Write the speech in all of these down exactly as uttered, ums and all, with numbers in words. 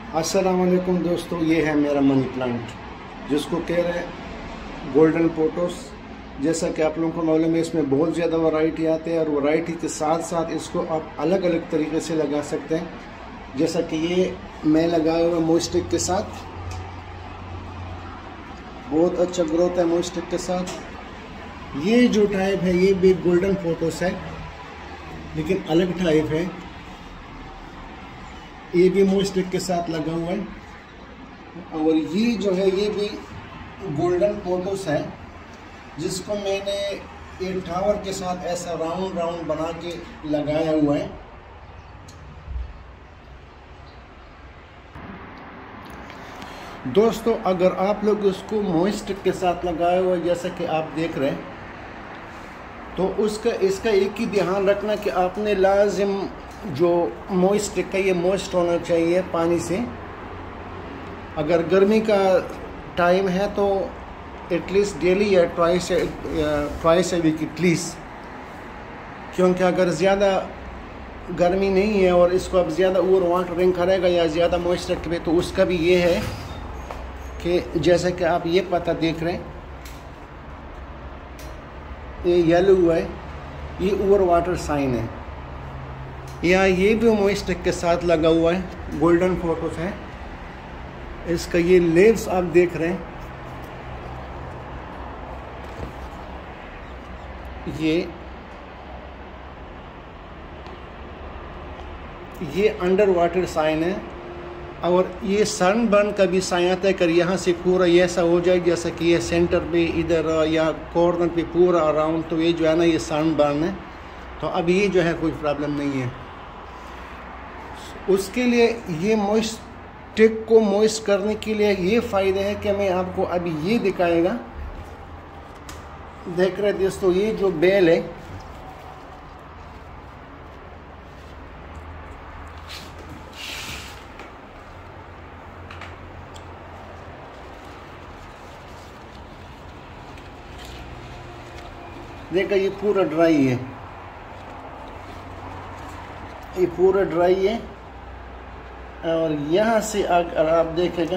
अस्सलाम वालेकुम दोस्तों, ये है मेरा मनी प्लांट जिसको कह रहे हैं गोल्डन पोटोस। जैसा कि आप लोगों को मालूम है, इसमें बहुत ज़्यादा वैरायटी आते हैं और वैरायटी के साथ साथ इसको आप अलग अलग तरीके से लगा सकते हैं। जैसा कि ये मैं लगाया हुआ मोस्टिक के साथ, बहुत अच्छा ग्रोथ है मोस्टिक के साथ। ये जो टाइप है ये भी गोल्डन पोटोस है, लेकिन अलग टाइप है। ये भी मोस्टिक के साथ लगा हुआ है। और ये जो है ये भी गोल्डन पोटोस है, जिसको मैंने एक टावर के साथ ऐसा राउंड राउंड बना के लगाया हुआ है। दोस्तों, अगर आप लोग इसको मोस्टिक के साथ लगाए हुए जैसा कि आप देख रहे हैं, तो उसका इसका एक ही ध्यान रखना कि आपने लाजिम जो मोइस्ट का ये मोइस्ट होना चाहिए पानी से। अगर गर्मी का टाइम है तो एटलीस्ट डेली या twice twice a week at least, क्योंकि अगर ज़्यादा गर्मी नहीं है और इसको अब ज़्यादा ओवर वाटरिंग करेगा या ज़्यादा मॉइस्चर पे, तो उसका भी ये है कि जैसा कि आप ये पता देख रहे हैं, ये येलो हुआ है, ये ओवर वाटर साइन है। या ये भी मोइस्टिक के साथ लगा हुआ है, गोल्डन पोटोस है। इसका ये लीव्स आप देख रहे हैं, ये ये अंडर वाटर साइन है। और ये सनबर्न का भी साइन आता है। अगर यहाँ से पूरा ये ऐसा हो जाए जैसा कि ये सेंटर पे इधर या कॉर्नर पे पूरा अराउंड, तो ये जो है ना ये सनबर्न है। तो अब ये जो है कोई प्रॉब्लम नहीं है। उसके लिए ये मॉइस्टिक को मॉइस्ट करने के लिए ये फ़ायदा है कि मैं आपको अभी ये दिखाएगा। देख रहे दोस्तों, ये जो बेल है, देखा ये पूरा ड्राई है, ये पूरा ड्राई है। और यहाँ से अगर आप देखेगा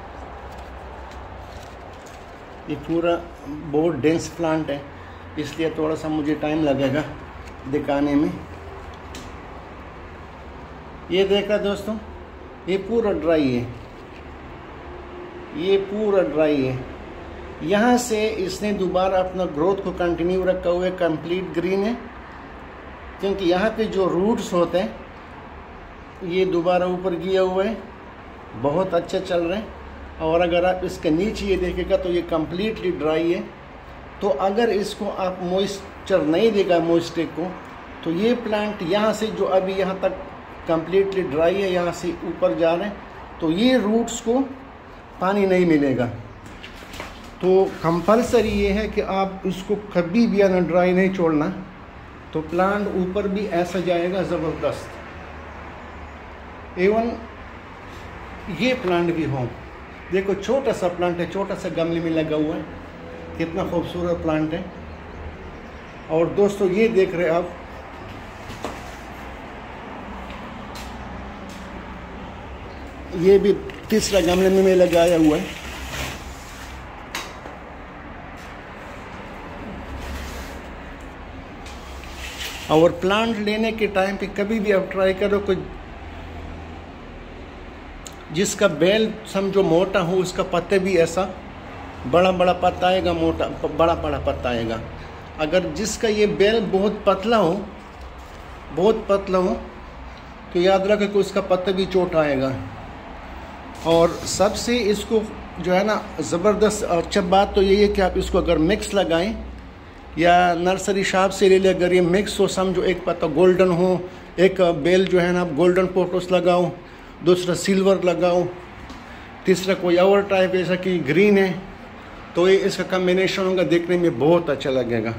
ये पूरा बहुत डेंस प्लांट है, इसलिए थोड़ा सा मुझे टाइम लगेगा दिखाने में। ये देखा दोस्तों, ये पूरा ड्राई है, ये पूरा ड्राई है। यहाँ से इसने दोबारा अपना ग्रोथ को कंटिन्यू रखा हुआ है, कंप्लीट ग्रीन है, क्योंकि यहाँ पे जो रूट्स होते हैं ये दोबारा ऊपर गया हुआ है, बहुत अच्छे चल रहे हैं। और अगर आप इसके नीचे ये देखेगा तो ये कम्प्लीटली ड्राई है। तो अगर इसको आप मॉइस्चर नहीं देगा मोस्टिक को, तो ये प्लांट यहाँ से जो अभी यहाँ तक कम्प्लीटली ड्राई है, यहाँ से ऊपर जा रहे हैं, तो ये रूट्स को पानी नहीं मिलेगा। तो कंपलसरी ये है कि आप इसको कभी भी ना ड्राई नहीं छोड़ना, तो प्लांट ऊपर भी ऐसा जाएगा ज़बरदस्त। एवन ये प्लांट भी हो, देखो छोटा सा प्लांट है, छोटा सा गमले में लगा हुआ है, कितना खूबसूरत प्लांट है। और दोस्तों ये देख रहे आप, ये भी तीसरा गमले में मैं लगाया हुआ है। और प्लांट लेने के टाइम पे कभी भी आप ट्राई करो कोई जिसका बेल समझो मोटा हो, उसका पत्ते भी ऐसा बड़ा बड़ा पत्ता आएगा, मोटा बड़ा बड़ा पत्ता आएगा। अगर जिसका ये बेल बहुत पतला हो, बहुत पतला हो, तो याद रखें कि उसका पत्ता भी छोटा आएगा। और सबसे इसको जो है ना ज़बरदस्त अच्छा बात तो यही है कि आप इसको अगर मिक्स लगाएं या नर्सरी शॉप से ले लें, अगर ये मिक्स हो, समझो एक पत्ता गोल्डन हो, एक बेल जो है ना आप गोल्डन पोटोस लगाओ, दूसरा सिल्वर लगाओ, तीसरा कोई और टाइप ऐसा कि ग्रीन है, तो ये इसका कम्बिनेशन होगा, देखने में बहुत अच्छा लगेगा।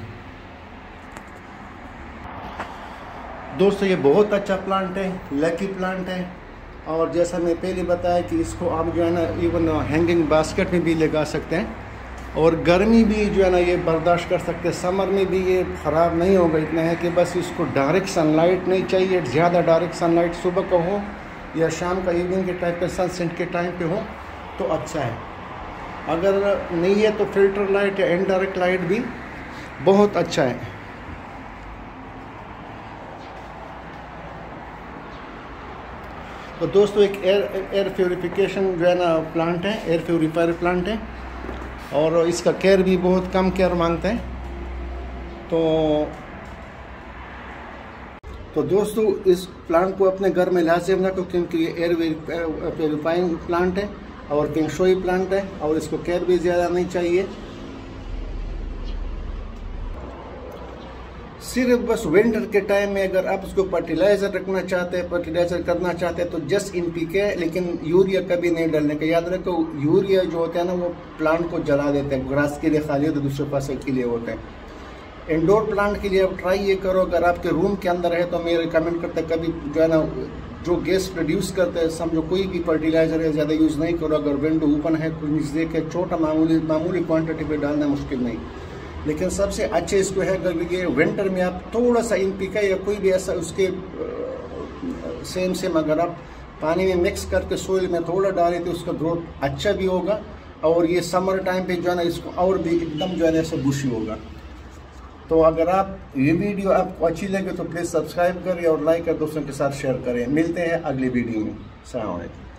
दोस्तों ये बहुत अच्छा प्लांट है, लकी प्लांट है। और जैसा मैं पहले बताया कि इसको आप जो है ना इवन हैंगिंग बास्केट में भी लगा सकते हैं, और गर्मी भी जो है ना ये बर्दाश्त कर सकते हैं। समर में भी ये ख़राब नहीं होगा। इतना है कि बस इसको डायरेक्ट सनलाइट नहीं चाहिए, ज़्यादा डायरेक्ट सनलाइट सुबह को हो या शाम का इवनिंग के टाइम पे सनसेट के टाइम पे हो तो अच्छा है। अगर नहीं है तो फिल्टर लाइट या इनडायरेक्ट लाइट भी बहुत अच्छा है। तो दोस्तों एक एयर एयर प्योरीफिकेशन जो है ना प्लांट है, एयर प्योरीफायर प्लांट है, और इसका केयर भी बहुत कम केयर मांगता है। तो तो दोस्तों इस प्लांट को अपने घर में लाजिम रखो, क्योंकि ये एयर प्योरीफाइंग प्लांट है और फेंगशुई प्लांट है, और इसको केयर भी ज़्यादा नहीं चाहिए। सिर्फ बस विंटर के टाइम में अगर आप उसको फर्टिलाइज़र रखना चाहते हैं, फर्टिलाइज़र करना चाहते हैं तो जस्ट इन पी के, लेकिन यूरिया कभी नहीं डालने का। याद रखो यूरिया जो होता है ना वो प्लांट को जला देते हैं, ग्रास के लिए खाली होते, दूसरे फसल के लिए होते हैं। इंडोर प्लांट के लिए आप ट्राई ये करो, अगर आपके रूम के अंदर है तो मैं रिकमेंड करता कभी जो है ना जो गैस प्रोड्यूस करते हैं, समझो कोई भी फर्टिलाइज़र है ज़्यादा यूज़ नहीं करो। अगर विंडो ओपन है कुछ नीचे के छोटा मामूली मामूली क्वांटिटी पे डालना मुश्किल नहीं, लेकिन सबसे अच्छे इसको है अगर ये विंटर में आप थोड़ा सा इन पीका या कोई भी ऐसा उसके सेम सेम अगर आप पानी में मिक्स करके सोइल में थोड़ा डालें तो उसका ग्रोथ अच्छा भी होगा, और ये समर टाइम पे जो है ना इसको और भी एकदम जो है ना ऐसा बुशी होगा। तो अगर आप ये वीडियो आपको अच्छी लगे तो प्लीज़ सब्सक्राइब करें और लाइक कर दोस्तों के साथ शेयर करें। मिलते हैं अगली वीडियो में। अस्सलाम वालेकुम।